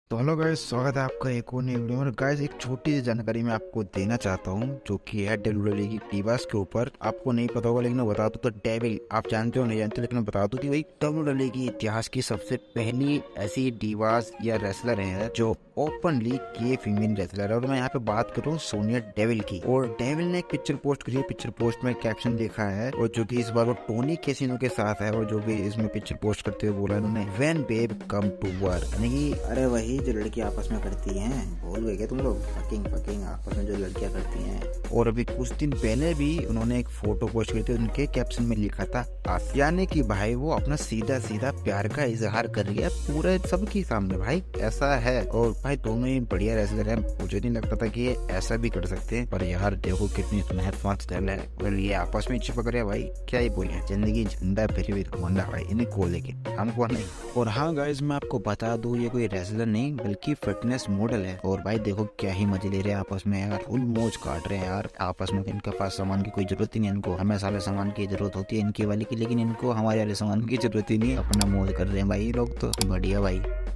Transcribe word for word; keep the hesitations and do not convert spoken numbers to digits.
तो hello guys, स्वागत है आपका एक और नई वीडियो में। गाइस, एक छोटी सी जानकारी मैं आपको देना चाहता हूँ जो कि है डब्ल्यू डब्ल्यू ई की डिवास के ऊपर। आपको नहीं पता होगा लेकिन मैं बता दूं तो डेविल, आप जानते हो नहीं जानते लेकिन मैं बता दूं कि वही डब्ल्यू डब्ल्यू ई की इतिहास की सबसे पहली ऐसी डिवास या रेसलर है जो ओपनली गे फीमेल रेसलर है। और मैं यहाँ पे बात करूँ सोनिया डेविल की। और डेविल ने एक पिक्चर पोस्ट करी है, पिक्चर पोस्ट में कैप्शन लिखा है और जो कि इस बार वो टोनी कैसिनो के साथ है। और जो भी इसमें पिक्चर पोस्ट करते हुए बोला इन्होंने, when babe come to work, यानी कि अरे वही जो लड़की आपस में करती हैं, भूल गए क्या तुम लोग? फकिंग फकिंग आपस में जो लड़कियां करती हैं। और अभी कुछ दिन पहले भी उन्होंने एक फोटो पोस्ट करी थी, उनके कैप्शन में लिखा था आस, यानी कि भाई वो अपना सीधा सीधा प्यार का इजहार कर रही है पूरे सबके सामने। भाई ऐसा है। और भाई दोनों ही बढ़िया रेसलर है, मुझे नहीं लगता था कि ये ऐसा भी कर सकते हैं, पर यार देखो कितनी स्मार्ट स्टाइल है। और ये आपस में चिपक रहे भाई, क्या ही बोले, जिंदगी जिंदा फिर भी घमंडा भाई इन्हें को, लेकिन हमको नहीं। और हाँ गाइस, मैं आपको बता दूं ये कोई रेसलर नहीं बल्कि फिटनेस मॉडल है। और भाई देखो क्या ही मजे ले रहे हैं आपस में यार, फुल मौज काट रहे हैं यार आपस में। इनके पास सामान की कोई जरूरत ही नहीं है, इनको हमें सारे सामान की जरूरत होती है इनकी वाली की, लेकिन इनको हमारे वाले सामान की जरूरत ही नहीं है। अपना मौज कर रहे हैं भाई लोग, तो बढ़िया भाई।